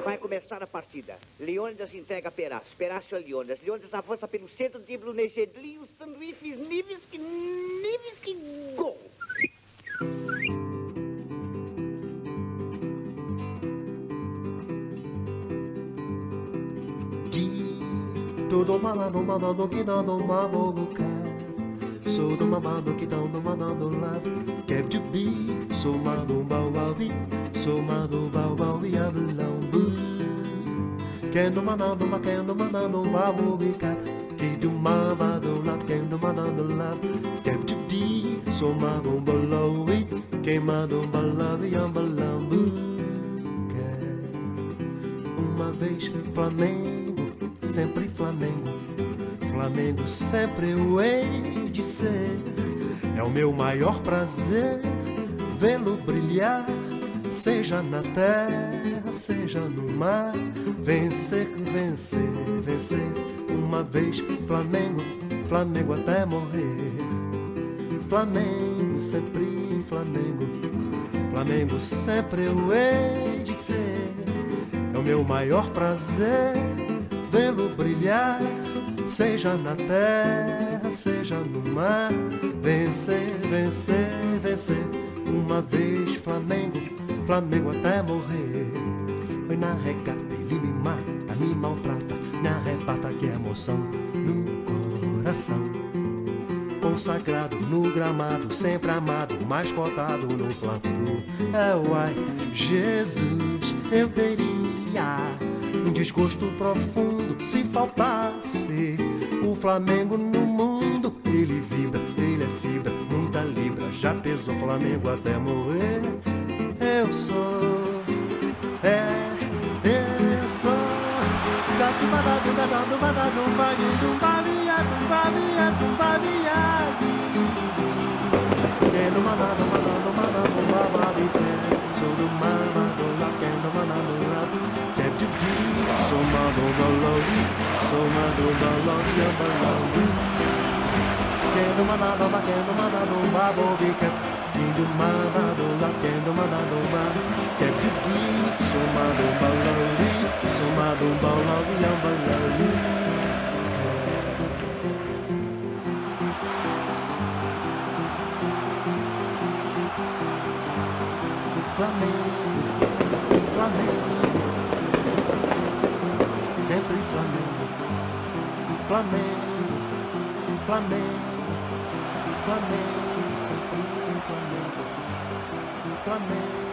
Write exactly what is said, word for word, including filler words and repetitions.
Vai começar a partida. Leônidas entrega a Peraz. Peraz a Leônidas. Leônidas avança pelo centro, dribla o Negedli, o sanduíche, Nivski, Nivski, gol. Todo mamado, mamado, que dá no maboca. Sou do mamado, que dá no mamado lá. Quer de bi, sou mado, bauabi. Sou mado, bauabi, abelambu. Quer no manado, ma quer no manado, babobica. Que do mamado lá, quer no manado lá. Quer de bi, sou mado, bauabi. Queimado, balabi, abelambu. Uma vez Flamengo, sempre Flamengo, Flamengo sempre eu hei de ser. É o meu maior prazer vê-lo brilhar, seja na terra, seja no mar. Vencer, vencer, vencer. Uma vez Flamengo, Flamengo até morrer. Flamengo, sempre Flamengo, Flamengo sempre eu hei de ser. É o meu maior prazer vê-lo brilhar, seja na terra, seja no mar. Vencer, vencer, vencer. Uma vez Flamengo, Flamengo até morrer. Foi na regata, ele me mata, me maltrata, me arrebata, que emoção no coração. Consagrado no gramado, sempre amado, mais cotado no Fla-Flu. É uai, Jesus, eu teria um desgosto profundo se faltasse o Flamengo no mundo. Ele vibra, ele é fibra, muita libra, já pesou Flamengo até morrer. Eu sou, é, eu sou. Capibadado, badado, badado, badado, badado, badado, badado. Quero mandado, mandado, mandado, babado, sou do mamado, lá quero mandado, lá. Somado balão, somado balão, balão. Quero mandado, ba quero mandado, babobica. Indo mandado, lá quero mandado, ba. Quero pedir, somado balão, somado balão, balão. Flamengo, Flamengo. Sempre Flamengo, Flamengo, Flamengo, Flamengo, sempre Flamengo, Flamengo.